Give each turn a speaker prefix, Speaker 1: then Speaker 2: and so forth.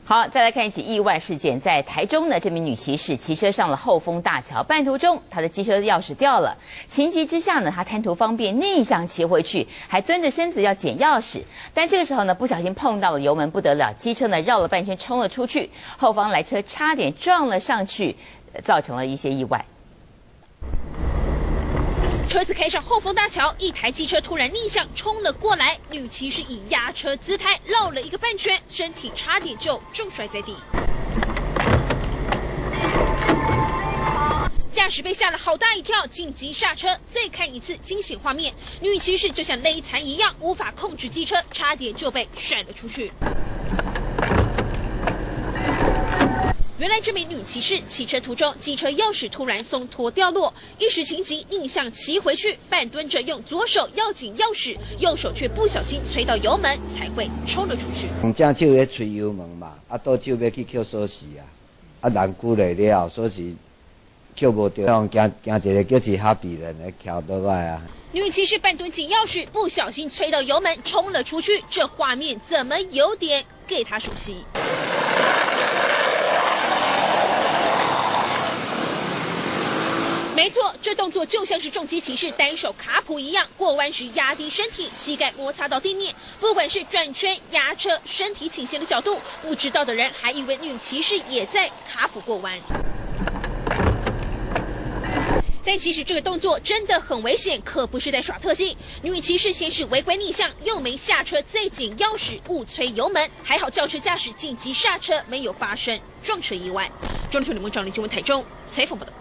Speaker 1: 好，再来看一起意外事件，在台中呢，这名女骑士骑车上了后丰大桥，半途中她的机车钥匙掉了，情急之下呢，她贪图方便逆向骑回去，还蹲着身子要捡钥匙，但这个时候呢，不小心碰到了油门，不得了，机车呢绕了半圈冲了出去，后方来车差点撞了上去，造成了一些意外。
Speaker 2: 车子开上后丰大桥，一台机车突然逆向冲了过来，女骑士以压车姿态绕了一个半圈，身体差点就重摔在地。驾驶被吓了好大一跳，紧急刹车。再看一次惊险画面，女骑士就像累残一样，无法控制机车，差点就被甩了出去。原来这名女骑士骑车途中，机车钥匙突然松脱掉落，一时情急逆向骑回去，半蹲着用左手要紧钥匙，右手却不小心催到油门，才会冲了出去。
Speaker 3: 用正手咧催油门嘛，倒手要去捡锁匙人久了锁匙捡无到，行一个叫其他别人来撬倒来
Speaker 2: 女骑士半蹲紧钥匙，不小心催到油门，冲了出去。这画面怎么有点给她熟悉？没错，这动作就像是重机骑士单手卡普一样，过弯时压低身体，膝盖摩擦到地面。不管是转圈、压车、身体倾斜的角度，不知道的人还以为女骑士也在卡普过弯。但其实这个动作真的很危险，可不是在耍特技。女骑士先是违规逆向，又没下车，再捡钥匙，误催油门，还好轿车驾驶紧急刹车，没有发生撞车意外。中天新闻张林新闻台中采访报道。